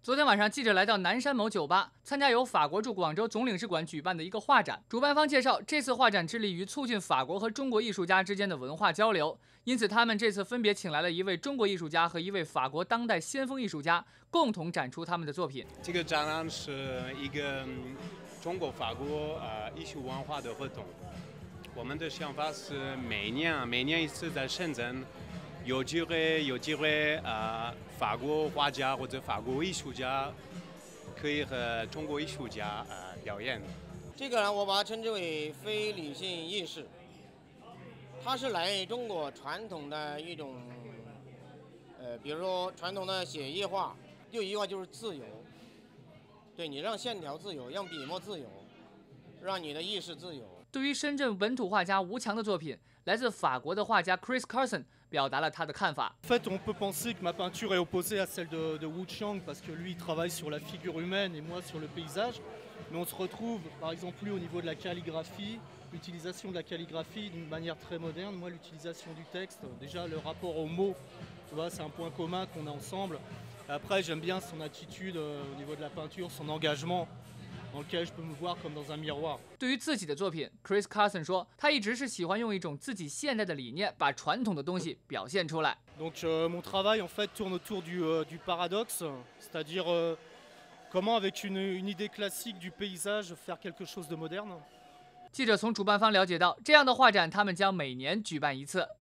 昨天晚上，记者来到南山某酒吧，参加由法国驻广州总领事馆举办的一个画展。主办方介绍，这次画展致力于促进法国和中国艺术家之间的文化交流，因此他们这次分别请来了一位中国艺术家和一位法国当代先锋艺术家，共同展出他们的作品。 这个展览是一个中国法国艺术文化的活动。我们的想法是每年一次在深圳。有机会法国画家或者法国艺术家可以和中国艺术家表演。 这个呢，我把它称之为非理性意识，它是来源于中国传统的一种，比如说传统的写意画，就一句话就是自由。对，你让线条自由，让笔墨自由，让你的意识自由。 对于深圳本土画家吴强的作品，来自法国的画家 Chris Carson 表达了他的看法。 En fait, on peut penser que ma peinture est opposée à celle de Wu Chiang parce que lui il travaille sur la figure humaine et moi sur le paysage. Mais on se retrouve, par exemple, lui au niveau de la calligraphie, l'utilisation de la calligraphie d'une manière très moderne. Moi, l'utilisation du texte, déjà le rapport aux mots, tu vois, c'est un point commun qu'on a ensemble. Après, j'aime bien son attitude au niveau de la peinture, son engagement. dans lequel je peux me voir comme dans un miroir. 对于自己的作品 ，Chris Carson 说，他一直是喜欢用一种自己现代的理念，把传统的东西表现出来。 Donc mon travail en fait tourne autour du paradoxe, c'est-à-dire comment avec une idée classique du paysage faire quelque chose de moderne. 记者从主办方了解到，这样的画展他们将每年举办一次。